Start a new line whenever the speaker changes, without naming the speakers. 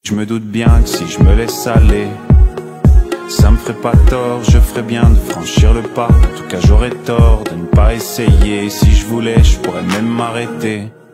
Je me doute bien que si je me laisse aller, ça me ferait pas tort, je ferais bien de franchir le pas. En tout cas j'aurais tort de ne pas essayer. Si je voulais, je pourrais même m'arrêter.